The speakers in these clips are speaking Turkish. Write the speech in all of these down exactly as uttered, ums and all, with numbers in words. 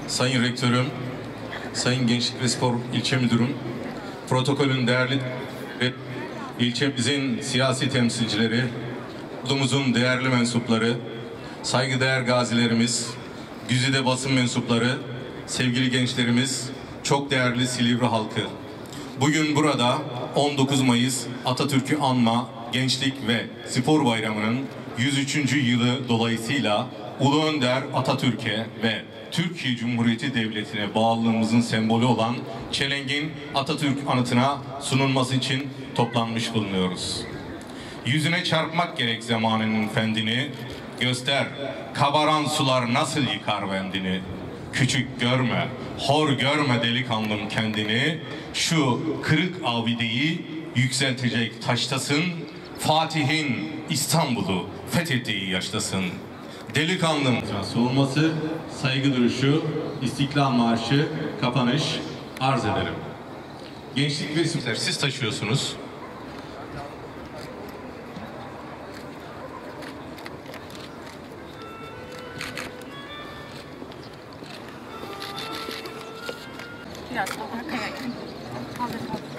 Sayın Rektörüm, Sayın Gençlik ve Spor İlçe Müdürüm, protokolün değerli ve ilçemizin siyasi temsilcileri, ordumuzun değerli mensupları, saygıdeğer gazilerimiz, güzide basın mensupları, sevgili gençlerimiz, çok değerli Silivri halkı. Bugün burada on dokuz Mayıs Atatürk'ü anma Gençlik ve Spor Bayramı'nın yüz üçüncü yılı dolayısıyla Ulu Önder Atatürk'e ve Türkiye Cumhuriyeti Devleti'ne bağlılığımızın sembolü olan çelengin Atatürk anıtına sunulması için toplanmış bulunuyoruz. Yüzüne çarpmak gerek zamanının fendini, göster kabaran sular nasıl yıkar bendini. Küçük görme, hor görme delikanlım kendini, şu kırık abideyi yükseltecek taştasın, Fatih'in İstanbul'u fethettiği yaştasın. Delikanlım savunması, saygı duruşu, İstiklal Marşı, kapanış arz ederim. Gençlik ve Spor, siz taşıyorsunuz. Biraz daha arkaya gel. Kaldır, kaldır, kaldır.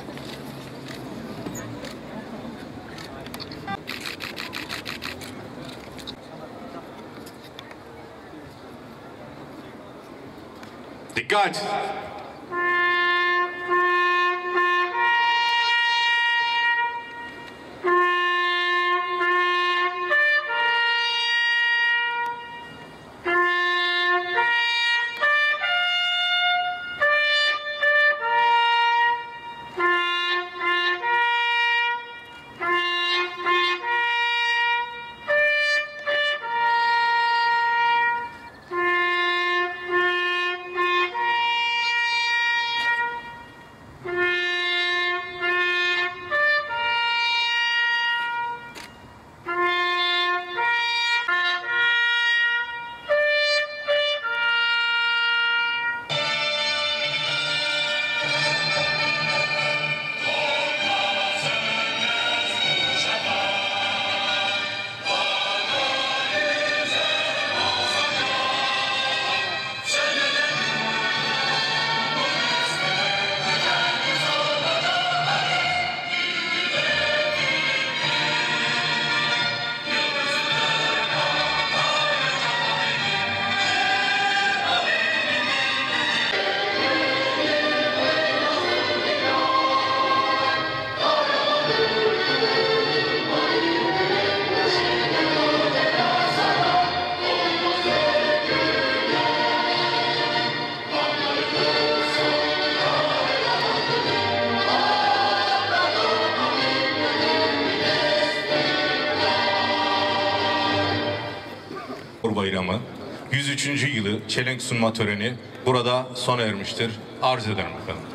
Dikkat! Bayramı yüz üçüncü yılı çelenk sunma töreni burada sona ermiştir. Arz ederim efendim.